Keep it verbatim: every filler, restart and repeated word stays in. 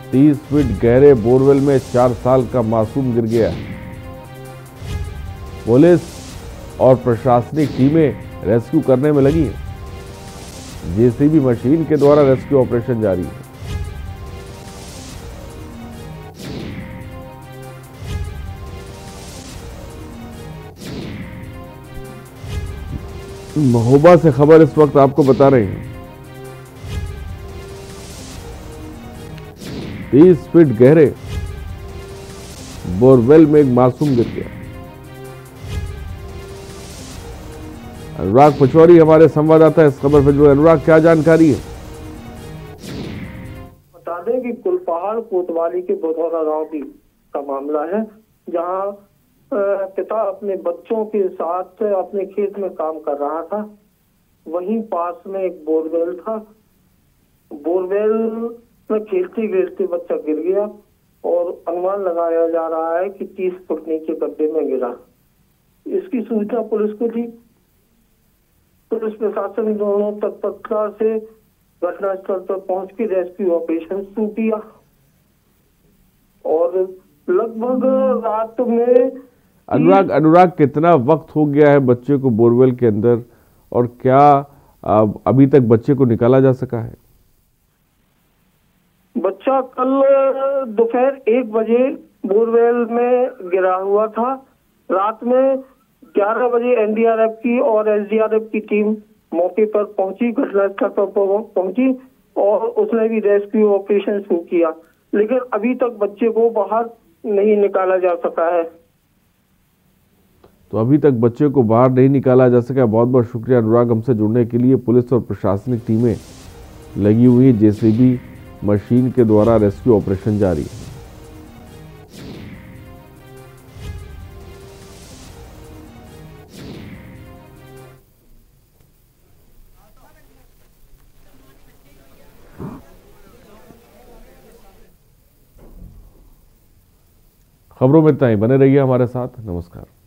तीस फीट गहरे बोरवेल में चार साल का मासूम गिर गया। पुलिस और प्रशासनिक टीमें रेस्क्यू करने में लगी हैं। जेसीबी मशीन के द्वारा रेस्क्यू ऑपरेशन जारी है। महोबा से खबर इस वक्त आपको बता रहे हैं। तीस फीट गहरे बोरवेल में एक मासूम गिर गया। अनुराग पचौरी हमारे संवाददाता इस खबर पर जुड़े। अनुराग, क्या जानकारी है? बता दें कि कुलपहाड़ कोतवाली के बोधौरा गांव की का मामला है, जहां पिता अपने बच्चों के साथ अपने खेत में काम कर रहा था। वहीं पास में एक बोरवेल था। बोरवेल में खेलते खेलते बच्चा गिर गया और अनुमान लगाया जा रहा है कि तीस फुट नीचे गड्ढे में गिरा। इसकी सूचना पुलिस को दी। पुलिस प्रशासन दोनों तत्परता से घटनास्थल पर पहुंच के रेस्क्यू ऑपरेशन शुरू किया और लगभग रात में अनुराग अनुराग कितना वक्त हो गया है बच्चे को बोरवेल के अंदर, और क्या अभी तक बच्चे को निकाला जा सका है? बच्चा कल दोपहर एक बजे बोरवेल में गिरा हुआ था। रात में ग्यारह बजे एनडीआरएफ की और एसडीआरएफ की टीम मौके पर पहुंची, घटनास्थल पर पहुंची और उसने भी रेस्क्यू ऑपरेशन शुरू किया, लेकिन अभी तक बच्चे को बाहर नहीं निकाला जा सका है। तो अभी तक बच्चे को बाहर नहीं निकाला जा सका। बहुत बहुत शुक्रिया अनुराग हमसे जुड़ने के लिए। पुलिस और प्रशासनिक टीमें लगी हुई, जेसीबी मशीन के द्वारा रेस्क्यू ऑपरेशन जारी है। खबरों में इतना ही। बने रहिए हमारे साथ। नमस्कार।